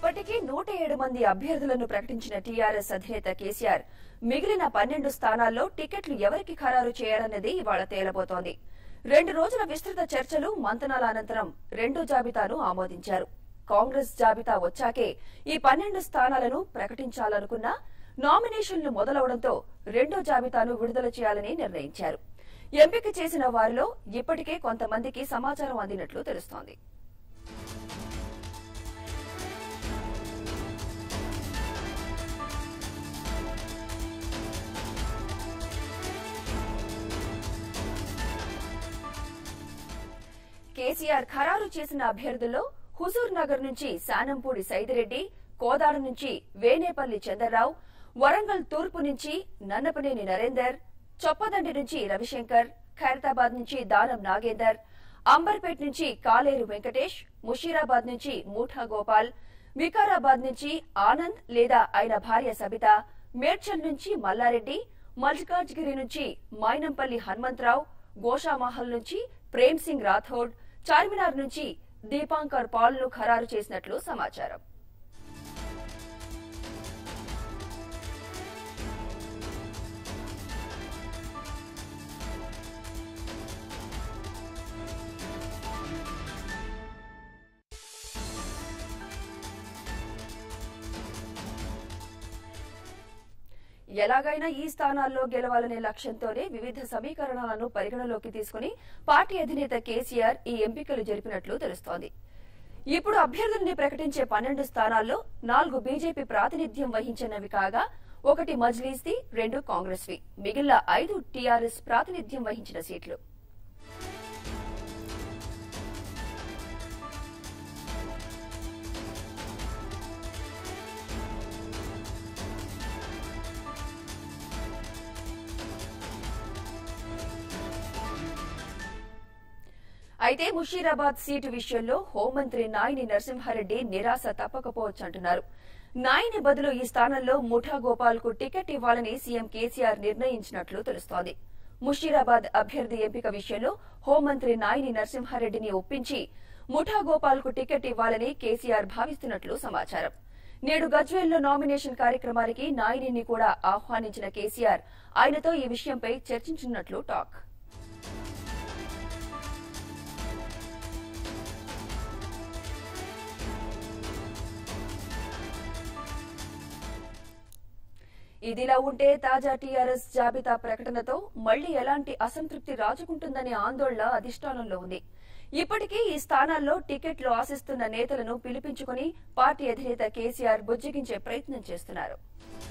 ఇప్పటికీ 107 మంది అభ్యర్థులను ప్రకటించిన టీఆర్ఎస్ అధినేత కేసీఆర్ మిగిలిన 12 స్థానాల్లో టికెట్లు ఎవరికి ఖరారు చేయాలన్నది ఇవాళ తేలబోతోంది. 2 రోజుల విస్తృత చర్చలు మంతనాల అనంతరం రెండో జాబితాను ఆమోదించారు. కాంగ్రెస్ జాబితా వచ్చాకే ఈ 12 స్థానాలను ప్రకటించాలనుకున్నా నామినేషన్లు మొదలవడంతో రెండో జాబితాను విడుదల చేయాలని నిర్ణయించారు. ఎంపిక చేసిన వారిలో ఇప్పటికే కొంతమందికి సమాచారం అందినట్లు తెలుస్తోంది. కేసీఆర్ ఖరారు చేసిన అభ్యర్థుల్లో హుజూర్ నగర్ నుంచి శానంపూడి సైదిరెడ్డి, కోదాడ నుంచి వేనేపల్లి చంద్రరావు, వరంగల్ తూర్పు నుంచి నన్నపనేని నరేందర్, చొప్పదండి నుంచి రవిశంకర్, ఖైరతాబాద్ నుంచి దానం నాగేందర్, అంబర్పేట్ నుంచి కాలేరు వెంకటేష్, ముషీరాబాద్ నుంచి మూఠా గోపాల్, వికారాబాద్ నుంచి ఆనంద్ లేదా ఆయన భార్య సబిత, మేడ్చల్ నుంచి మల్లారెడ్డి, మల్కాజ్గిరి నుంచి మైనంపల్లి హనుమంతరావు, గోషామహల్ నుంచి ప్రేమ్ సింగ్ రాథోడ్, చార్మినార్ నుంచి దీపాంకర్ పాల్ ను ఖరారు చేసినట్లు సమాచారం. ఎలాగైనా ఈ స్థానాల్లో గెలవాలనే లక్ష్యంతోనే వివిధ సమీకరణాలను పరిగణలోకి తీసుకుని పార్టీ అధినేత కేసీఆర్ ఈ ఎంపికలు జరిపినట్లు తెలుస్తోంది. ఇప్పుడు అభ్యర్థుల్ని ప్రకటించే 12 స్థానాల్లో 4 బీజేపీ ప్రాతినిధ్యం వహించినవి కాగా 1 మజ్లీస్ది, 2 కాంగ్రెస్వి, మిగిలిన 5 టీఆర్ఎస్ ప్రాతినిధ్యం వహించిన సీట్లు. అయితే ముషీరాబాద్ సీటు విషయంలో హోంమంత్రి నాయిని నరసింహారెడ్డి నిరాశ తప్పకపోవచ్చంటున్నారు. నాయిని బదులు ఈ స్థానంలో ముఠా గోపాల్ కు టికెట్ ఇవ్వాలని సీఎం కేసీఆర్ నిర్ణయించినట్లు తెలుస్తోంది. ముషీరాబాద్ అభ్యర్థి ఎంపిక విషయంలో హోంమంత్రి నాయిని నరసింహారెడ్డిని ఒప్పించి ముఠా గోపాల్ కు టికెట్ ఇవ్వాలని కేసీఆర్ భావిస్తున్నట్లు సమాచారం. నేడు గజ్వేల్లో నామినేషన్ కార్యక్రమానికి నాయినిని కూడా ఆహ్వానించిన కేసీఆర్ ఆయనతో ఈ విషయంపై చర్చించనున్నట్లు టాక్. ఇదిలా ఉంటే తాజా టీఆర్ఎస్ జాబితా ప్రకటనతో మళ్లీ ఎలాంటి అసంతృప్తి రాజుకుంటుందనే ఆందోళన అధిష్టానంలో ఉంది. ఇప్పటికీ ఈ స్థానాల్లో టికెట్లు ఆశిస్తున్న నేతలను పిలిపించుకుని పార్టీ అధినేత కేసీఆర్ బుజ్జగించే ప్రయత్నం చేస్తున్నారు.